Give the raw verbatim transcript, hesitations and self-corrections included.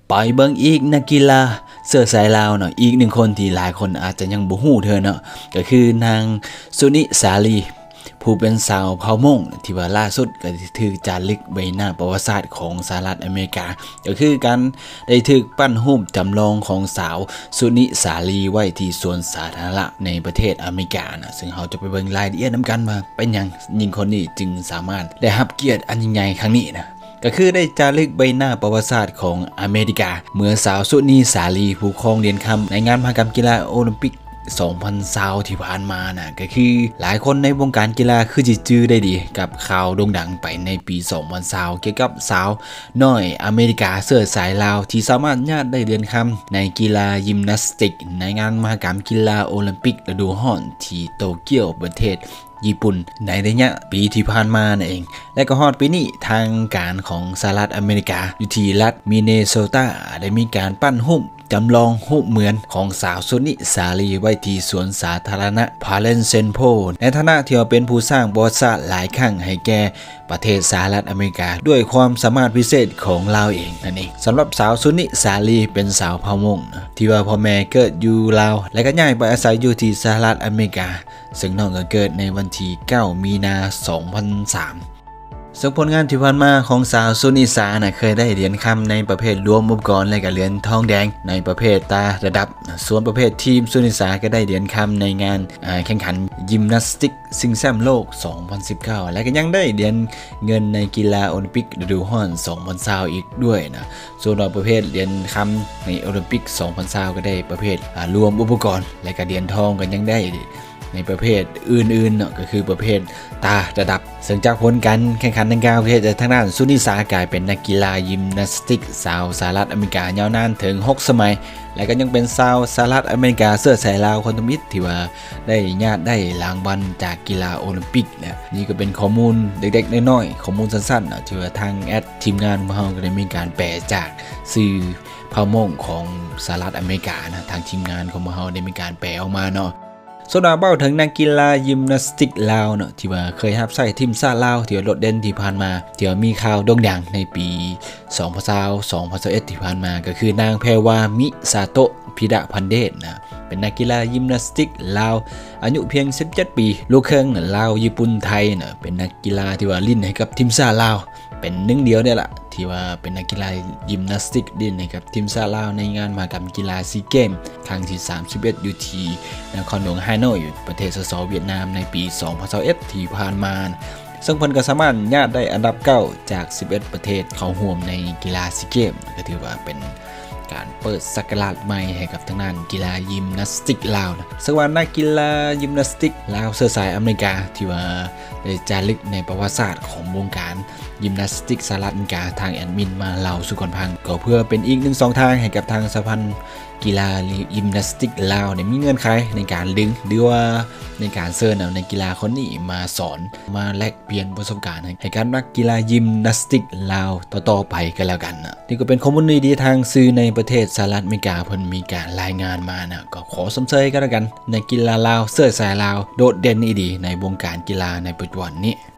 ไปเบิ่งอีกนักกีฬาเสื้อสายลาวเนาะอีกหนึ่งคนที่หลายคนอาจจะยังบ่ฮู้เธอเนาะก็คือนางสุนิสาลีผู้เป็นสาวเผ่ามงที่ว่าล่าสุดก็ถือจารึกใบหน้าประวัติศาสตร์ของสหรัฐอเมริกาก็คือการได้ถูกปั้นรูปจำลองของสาวสุนิสาลีไว้ที่สวนสาธารณะในประเทศอเมริกานะซึ่งเราจะไปเบิ่งรายละเอียดนำกันว่าเป็นหยังหญิงคนนี้จึงสามารถได้รับเกียรติอันยิ่งใหญ่ครั้งนี้นะก็คือได้จารึกใบหน้าประวัติศาสตร์ของอเมริกาเมื่อสาวสุนิสาลีผู้ครองเหรียญคำในงานมหกรรมกีฬาโอลิมปิกสองพันยี่สิบที่ผ่านมานะก็คือหลายคนในวงการกีฬาคือจิจื้อได้ดีกับข่าวโด่งดังไปในปีสองพันยี่สิบเกี่ยวกับสาวน้อยอเมริกาเสื้อสายลาวที่สามารถญาติได้เดือนคำในกีฬายิมนาสติกในงานมหกรรมกีฬาโอลิมปิกฤดูร้อนที่โตเกียวประเทศญี่ปุ่นในระยะปีที่ผ่านมานั่นเองและก็ฮอดปีนี้ทางการของสหรัฐอเมริกาอยู่ที่รัฐมินเนโซตาได้มีการปั้นรูปจำลองรูปเหมือนของสาวสุนิสาลีไว้ที่สวนสาธารณะพาเลนเซนโพในฐานะที่เป็นผู้สร้างประวัติศาสตร์หลายครั้งให้แก่ประเทศสหรัฐอเมริกาด้วยความสามารถพิเศษของลาวเองนั่นเองสำหรับสาวสุนิสาลีเป็นสาวเผ่ามงที่ว่าพ่อแม่เกิดอยู่ลาวและก็ย้ายไปอาศัยอยู่ที่สหรัฐอเมริกาซึ่งน้องก็เกิดในวันที่เก้ามีนาคมสองพันสามซึ่งผลงานที่ผ่านมาของสาวสุนิสานะเคยได้เหรียญคำในประเภทรวมอุปกรณ์และก็เหรียญทองแดงในประเภทตาระดับส่วนประเภททีมสุนิสาก็ได้เหรียญคำในงานแข่งขันยิมนาสติกชิงแชมป์โลกสองพันสิบเก้าและก็ยังได้เหรียญเงินในกีฬาโอลิมปิกฤดูร้อนสองพันยี่สิบอีกด้วยนะส่วนประเภทเหรียญคำในโอลิมปิกสองพันยี่สิบก็ได้ประเภทรวมอุปกรณ์และก็เหรียญทองก็ยังได้ในประเภทอื่นๆเนาะก็คือประเภทตาระดับซึ่งจากผลการแข่งขันดังกล่าวก็จะทางด้านสุนิสากลายเป็นนักกีฬายิมนาสติกสาวสหรัฐอเมริกายาวนานถึงหกสมัยและก็ยังเป็นสาวสหรัฐอเมริกาเสื้อสายลาวคนทมิตรที่ว่าได้ญาติได้รางวัลจากกีฬาโอลิมปิกนะนี่ก็เป็นข้อมูลเด็กๆน้อยๆข้อมูลสั้นๆเนาะที่ว่าทางแอดทีมงานของเราก็ได้มีการแปลจากสื่อเผ่ามงของสหรัฐอเมริกานะทางทีมงานของเราได้มีการแปลออกมาเนาะส่วนดาวเบ้าถึงนักกีฬายิมนาสติกลาวเนาะที่ว่าเคยรับใส่ทีมชาติลาวที่โดดเด่นที่ผ่านมาที่มีข่าวโด่งดังในปีสองพันยี่สิบ สองพันยี่สิบเอ็ดที่ผ่านมาก็คือนางแพรวามิซาโตะพิดะพันเดชนะเป็นนักกีฬายิมนาสติกลาวอายุเพียงสิบเจ็ดปีลูกครึ่งลาวญี่ปุ่นไทยนะเป็นนักกีฬาที่ว่าลิ้นให้กับทีมชาติลาวเป็นหนึ่งเดียวเนี่ยแหละที่ว่าเป็นนักกีฬายิมนาสติกดินนะครับทีมชาติลาวในงานมหกรรมกีฬาซีเกมครั้งที่สามสิบเอ็ดอยู่ที่นครหลวงฮานอยประเทศสสเวียดนามในปีสองพันยี่สิบเอ็ดที่ผ่านมาซึ่งเพิ่นก็สามารถญาติได้อันดับเก้าจากสิบเอ็ดประเทศเข้าร่วมในกีฬาซีเกมก็ถือว่าเป็นการเปิดศักราชใหม่ให้กับทางด้านกีฬายิมนาสติกลาวนะซึ่งว่านักกีฬายิมนาสติกลาวเสื้อสายอเมริกาที่ว่าได้จารึกในประวัติศาสตร์ของวงการยิมนาสติกสหรัฐอเมริกาทางแอดมินมาเล่าสู่กันฟังก็เพื่อเป็นอีกหนึ่งสองทางให้กับทางสหพันธ์กีฬายิมนาสติกลาวเนี่ยมีเงื่อนไขในการดึงหรือว่าในการเชิญเอาในกีฬาคนนี้มาสอนมาแลกเปลี่ยนประสบการณ์ให้กับนักกีฬายิมนาสติกลาวต่อๆไปกันแล้วกันนะนี่ก็เป็นข้อมูลดีๆทางสื่อในประเทศสหรัฐอเมริกาเพิ่นมีการรายงานมานะก็ขอสมเชยกันแล้วกันในกีฬาลาวเสื้อสายลาวโดดเด่นอีดีในวงการกีฬาในปัจจุบันนี้